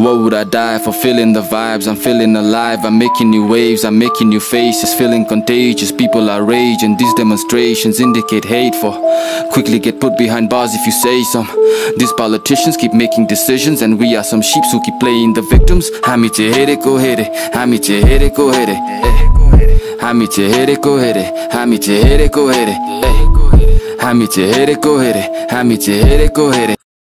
What would I die for? Feeling the vibes, I'm feeling alive. I'm making new waves, I'm making new faces. Feeling contagious, people are raging. These demonstrations indicate hate for quickly get put behind bars if you say some. These politicians keep making decisions, and we are some sheeps who keep playing the victims. Hami te here, go hit it. Hami te here, go hit it. Hami te here, go hit it. Hami te here, go hit it. Hami te here, go hit it. Hami te here, go hit it.